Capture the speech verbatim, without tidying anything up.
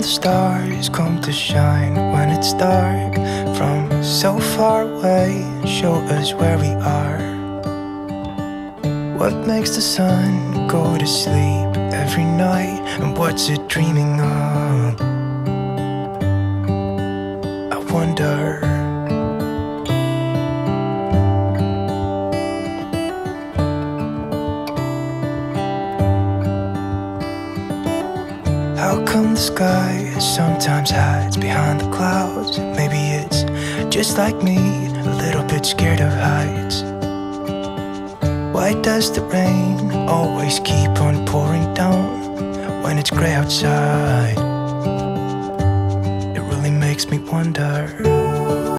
the stars come to shine when it's dark? From so far away, show us where we are. What makes the sun go to sleep every night? And what's it dreaming of? I wonder. How come the sky sometimes hides behind the clouds? Maybe it's just like me, a little bit scared of heights. Why does the rain always keep on pouring down when it's grey outside? It really makes me wonder.